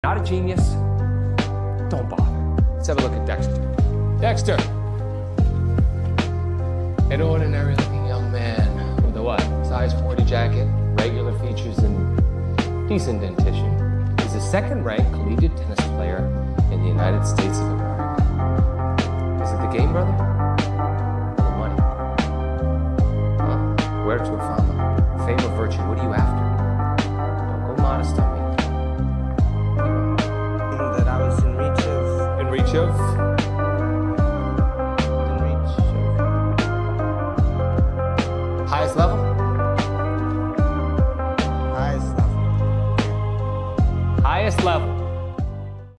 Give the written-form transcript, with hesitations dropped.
Not a genius. Don't bother. Let's have a look at Dexter. Dexter! An ordinary-looking young man with a what? Size 40 jacket, regular features, and decent dentition. He's a second-ranked collegiate tennis player in the United States of America. Is it the game, brother? Or the money? Huh? Where to a fama? Fame or virtue? What are you after? Don't go modest on me. That I was in reach of. In reach of?